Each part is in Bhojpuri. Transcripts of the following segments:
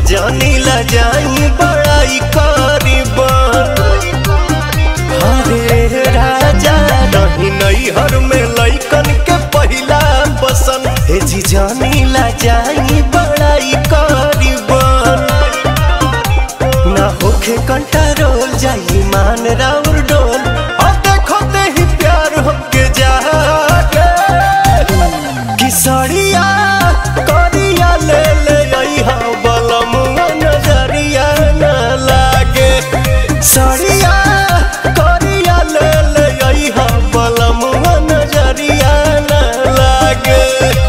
जानी ला जाई बड़ाई करीबन। हरे राजा नहीं नई हर में लइकन के पहला पसंद हे जी जानी ला जाई बड़ाई करीबन। ना होखे कंट्रोल जाई मान राउर डोल और देखो ते ही प्यार होके जागे कि सड़िया करिया ले ले आई हा बलमुआ नजरिया न लागे। सड़िया करिया ले ले आई हा बलमुआ नजरिया न लागे।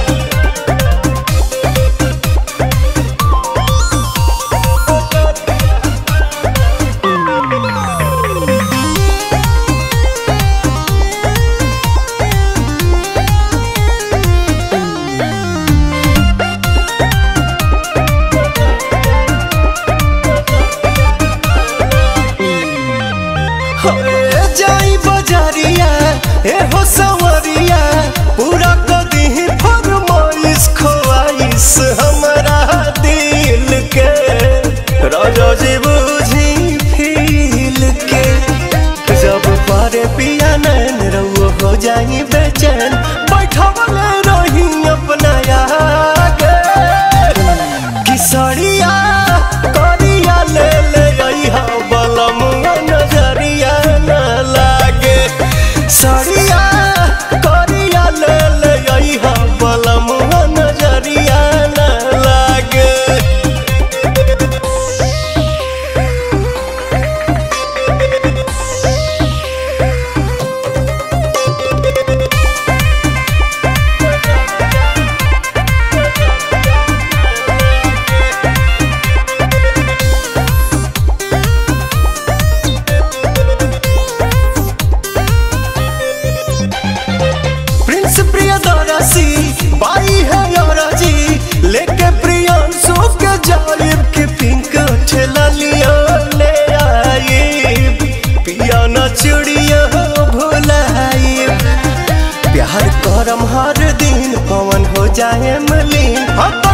जाई बजारिया ए हो सवरिया पूरा कदी फरमाइश ख्वाइश हमरा दिल के राजा जी बुझी फील के। जब पारे पिया नैन रउआ हो जाई बेचैन बैठवले रही अपना आगे कि सड़िया करिया ले ले आई हा बलमुआ नजरिया न लागे। सड़िया करिया ले ले आई हा बलमुआ नजरिया न लागे। प्रिंस प्रियदर्शी बाई है जी लेके प्रियांशु के जालिब के पिंक ठेला लिया ले आई। पिया न चुड़िया भुलाई प्यार करम हर दिन पवन हो जाए मलिन।